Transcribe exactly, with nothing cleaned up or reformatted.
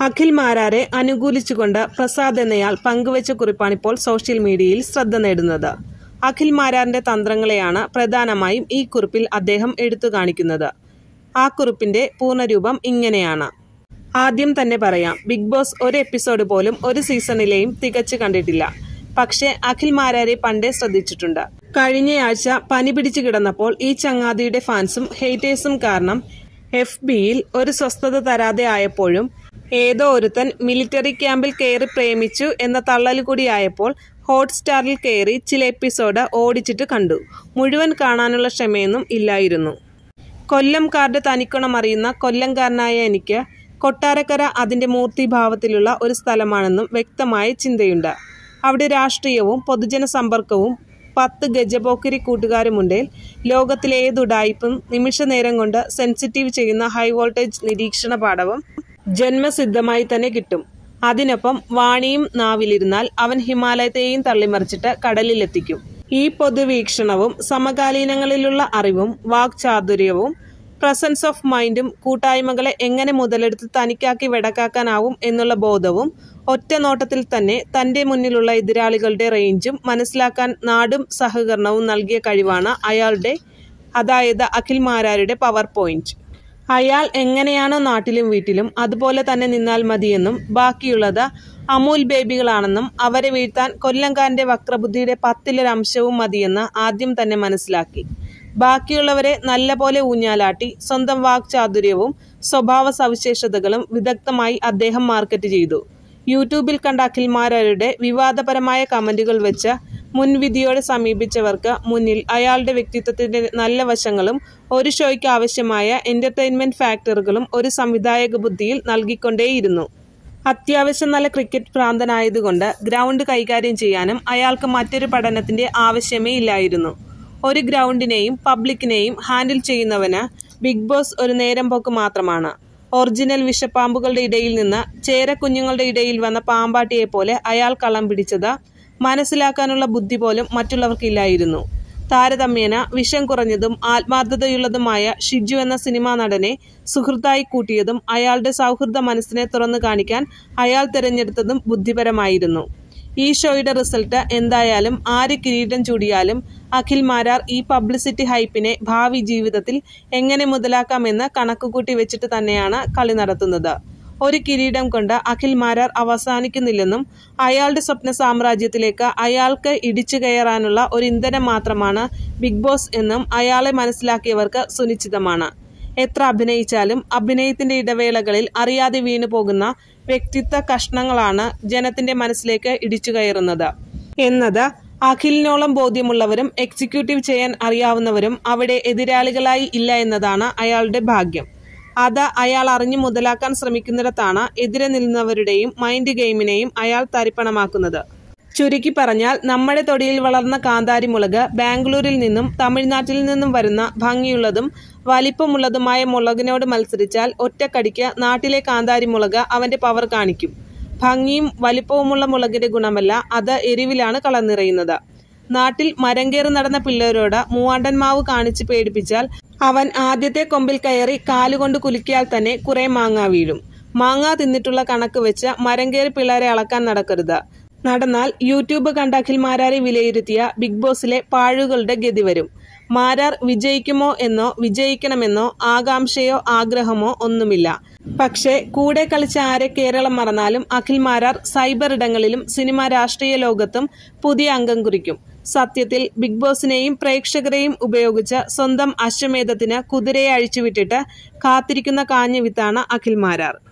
അഖിൽ മാരാരെ അനുകൂലിച്ചുകൊണ്ട് പ്രസാദ് എന്നയാൾ പങ്കുവച്ച കുറിപ്പാണിപ്പോൾ സോഷ്യൽ മീഡിയയിൽ ശ്രദ്ധ നേടുന്നത്. അഖിൽ മാരാറിന്റെ തന്ത്രങ്ങളെയാണ് പ്രധാനമായും ഈ കുറിപ്പിൽ അദ്ദേഹം എടുത്തു കാണിക്കുന്നത്. ആ കുറിപ്പിന്റെ പൂർണ്ണരൂപം ഇങ്ങനെയാണ്. ആദ്യം തന്നെ പറയാം, ബിഗ് ബോസ് ഒരു എപ്പിസോഡ് പോലും ഒരു സീസണിലെയും തികച്ചു കണ്ടിട്ടില്ല. പക്ഷേ അഖിൽ മാരാരെ പണ്ടേ ശ്രദ്ധിച്ചിട്ടുണ്ട്. കഴിഞ്ഞയാഴ്ച പനി പിടിച്ചു കിടന്നപ്പോൾ ഈ ചങ്ങാതിയുടെ ഫാൻസും ഹേറ്റേഴ്സും കാരണം എഫ് ബിയിൽ ഒരു സ്വസ്ഥത തരാതെ ആയപ്പോഴും ഏതോ ഒരുത്തൻ മിലിറ്ററി ക്യാമ്പിൽ കയറി പ്രേമിച്ചു എന്ന തള്ളൽ കൂടിയായപ്പോൾ ഹോട്ട്സ്റ്റാറിൽ കയറി ചില എപ്പിസോഡ് ഓടിച്ചിട്ട് കണ്ടു. മുഴുവൻ കാണാനുള്ള ക്ഷമയൊന്നും ഇല്ലായിരുന്നു. കൊല്ലംകാരുടെ തനിക്കുണമറിയുന്ന കൊല്ലംകാരനായ എനിക്ക് കൊട്ടാരക്കര അതിൻ്റെ മൂർത്തിഭാവത്തിലുള്ള ഒരു സ്ഥലമാണെന്നും വ്യക്തമായ ചിന്തയുണ്ട്. അവിടെ രാഷ്ട്രീയവും പൊതുജന സമ്പർക്കവും പത്ത് ഗജപോക്കിരി കൂട്ടുകാരുമുണ്ടേൽ ലോകത്തിലെ ഏതുടായ്പും നിമിഷ നേരം കൊണ്ട് സെൻസിറ്റീവ് ചെയ്യുന്ന ഹൈ വോൾട്ടേജ് നിരീക്ഷണ പാടവം ജന്മസിദ്ധമായി തന്നെ കിട്ടും. അതിനൊപ്പം വാണിയും നാവിലിരുന്നാൽ അവൻ ഹിമാലയത്തെയും തള്ളിമറിച്ചിട്ട് കടലിലെത്തിക്കും. ഈ പൊതുവീക്ഷണവും സമകാലീനങ്ങളിലുള്ള അറിവും വാക്ചാതുര്യവും പ്രസൻസ് ഓഫ് മൈൻഡും കൂട്ടായ്മകളെ എങ്ങനെ മുതലെടുത്ത് തനിക്കാക്കി വെടക്കാക്കാനാവും എന്നുള്ള ബോധവും ഒറ്റ നോട്ടത്തിൽ തന്നെ തൻ്റെ മുന്നിലുള്ള എതിരാളികളുടെ റേഞ്ചും മനസ്സിലാക്കാൻ നാടും സഹകരണവും നൽകിയ കഴിവാണ് അയാളുടെ, അതായത് അഖിൽ മാരാരുടെ പവർ പോയിന്റ്. അയാൾ എങ്ങനെയാണോ നാട്ടിലും വീട്ടിലും അതുപോലെ തന്നെ നിന്നാൽ മതിയെന്നും ബാക്കിയുള്ളത് അമൂൽ ബേബികളാണെന്നും അവരെ വീഴ്ത്താൻ കൊല്ലംകാരൻ്റെ വക്രബുദ്ധിയുടെ പത്തിലൊരംശവും മതിയെന്ന് ആദ്യം തന്നെ മനസ്സിലാക്കി. ബാക്കിയുള്ളവരെ നല്ലപോലെ ഊഞ്ഞാലാട്ടി സ്വന്തം വാക്ചാതുര്യവും സ്വഭാവ സവിശേഷതകളും വിദഗ്ധമായി അദ്ദേഹം മാർക്കറ്റ് ചെയ്തു. യൂട്യൂബിൽ കണ്ട അഖിൽ മാരാരുടെ വിവാദപരമായ കമന്റുകൾ വെച്ച് മുൻവിധിയോടെ സമീപിച്ചവർക്ക് മുന്നിൽ അയാളുടെ വ്യക്തിത്വത്തിന്റെ നല്ല വശങ്ങളും ഒരു ഷോയ്ക്ക് ആവശ്യമായ എന്റർടൈൻമെന്റ് ഫാക്ടറുകളും ഒരു സംവിധായക ബുദ്ധിയിൽ നൽകിക്കൊണ്ടേയിരുന്നു. അത്യാവശ്യം നല്ല ക്രിക്കറ്റ് ഭ്രാന്തനായതുകൊണ്ട് ഗ്രൗണ്ട് കൈകാര്യം ചെയ്യാനും അയാൾക്ക് മറ്റൊരു പഠനത്തിന്റെ ആവശ്യമേ ഇല്ലായിരുന്നു. ഒരു ഗ്രൗണ്ടിനെയും പബ്ലിക്കിനെയും ഹാൻഡിൽ ചെയ്യുന്നവന് ബിഗ് ബോസ് ഒരു നേരം പോക്ക് മാത്രമാണ്. ഒറിജിനൽ വിഷപ്പാമ്പുകളുടെ ഇടയിൽ നിന്ന് ചേരക്കുഞ്ഞുങ്ങളുടെ ഇടയിൽ വന്ന പാമ്പാട്ടിയെ പോലെ അയാൾ കളം പിടിച്ചത് മനസ്സിലാക്കാനുള്ള ബുദ്ധി പോലും മറ്റുള്ളവർക്കില്ലായിരുന്നു. താരതമ്യേന വിഷം കുറഞ്ഞതും ആത്മാർത്ഥതയുള്ളതുമായ ഷിജു എന്ന സിനിമാ നടനെ സുഹൃത്തായി കൂട്ടിയതും അയാളുടെ സൗഹൃദ മനസ്സിനെ തുറന്നു കാണിക്കാൻ അയാൾ തിരഞ്ഞെടുത്തതും ബുദ്ധിപരമായിരുന്നു. ഈ ഷോയുടെ റിസൾട്ട് എന്തായാലും ആര് കിരീടം ചൂടിയാലും അഖിൽ മാരാർ ഈ പബ്ലിസിറ്റി ഹൈപ്പിനെ ഭാവി ജീവിതത്തിൽ എങ്ങനെ മുതലാക്കാമെന്ന് കണക്കുകൂട്ടി വെച്ചിട്ട് തന്നെയാണ് കളി നടത്തുന്നത്. ഒരു കിരീടം കൊണ്ട് അഖിൽ മാരാർ അവസാനിക്കുന്നില്ലെന്നും അയാളുടെ സ്വപ്ന സാമ്രാജ്യത്തിലേക്ക് അയാൾക്ക് ഇടിച്ചു കയറാനുള്ള ഒരു ഇന്ധനം മാത്രമാണ് ബിഗ് ബോസ് എന്നും അയാളെ മനസ്സിലാക്കിയവർക്ക് സുനിശ്ചിതമാണ്. എത്ര അഭിനയിച്ചാലും അഭിനയത്തിന്റെ ഇടവേളകളിൽ അറിയാതെ വീണു പോകുന്ന വ്യക്തിത്വ കഷ്ണങ്ങളാണ് ജനത്തിന്റെ മനസ്സിലേക്ക് ഇടിച്ചു കയറുന്നത് എന്നത് അഖിലിനോളം ബോധ്യമുള്ളവരും എക്സിക്യൂട്ടീവ് ചെയ്യാൻ അറിയാവുന്നവരും അവിടെ എതിരാളികളായി ഇല്ല എന്നതാണ് അയാളുടെ ഭാഗ്യം. അത് അയാൾ അറിഞ്ഞു മുതലാക്കാൻ ശ്രമിക്കുന്നിടത്താണ് എതിരെ നിൽക്കുന്നവരുടെയും മൈൻഡ് ഗെയിമിനെയും അയാൾ തരിപ്പണമാക്കുന്നത്. ചുരുക്കി പറഞ്ഞാൽ, നമ്മുടെ തൊടിയിൽ വളർന്ന കാന്താരി മുളക് ബാംഗ്ലൂരിൽ നിന്നും തമിഴ്നാട്ടിൽ നിന്നും വരുന്ന ഭംഗിയുള്ളതും വലിപ്പമുള്ളതുമായ മുളകിനോട് മത്സരിച്ചാൽ ഒറ്റക്കടിക്ക് നാട്ടിലെ കാന്താരി മുളക് അവന്റെ പവർ കാണിക്കും. ഭംഗിയും വലിപ്പവുമുള്ള മുളകിന്റെ ഗുണമല്ല, അത് എരിവിലാണ് കളനിറയുന്നത്. നാട്ടിൽ മരം കയറി നടന്ന പിള്ളേരോട് മൂവാണ്ടൻ മാവ് കാണിച്ച് പേടിപ്പിച്ചാൽ അവൻ ആദ്യത്തെ കൊമ്പിൽ കയറി കാലുകൊണ്ട് കുലുക്കിയാൽ തന്നെ കുറെ മാങ്ങ വീഴും. മാങ്ങ തിന്നിട്ടുള്ള കണക്ക് വെച്ച് മരം കയറി പിള്ളേരെ അളക്കാൻ നടക്കരുത്. നടന്നാൽ യൂട്യൂബ് കണ്ട അഖിൽ മാരാരെ വിലയിരുത്തിയ ബിഗ് ബോസിലെ പാഴുകളുടെ ഗതി വരും. മാരാർ വിജയിക്കുമോ എന്നോ വിജയിക്കണമെന്നോ ആകാംക്ഷയോ ആഗ്രഹമോ ഒന്നുമില്ല. പക്ഷേ കൂടെ കളിച്ച ആരെ കേരളം മറന്നാലും അഖിൽ മാരാർ സൈബർ ഇടങ്ങളിലും സിനിമ രാഷ്ട്രീയ ലോകത്തും പുതിയ അംഗം കുറിക്കും. സത്യത്തിൽ ബിഗ് ബോസിനെയും പ്രേക്ഷകരെയും ഉപയോഗിച്ച് സ്വന്തം അശ്വമേധത്തിന് കുതിരയെ അഴിച്ചുവിട്ടിട്ട് കാത്തിരിക്കുന്ന കാഞ്ഞ വിത്താണ് അഖിൽ മാരാർ.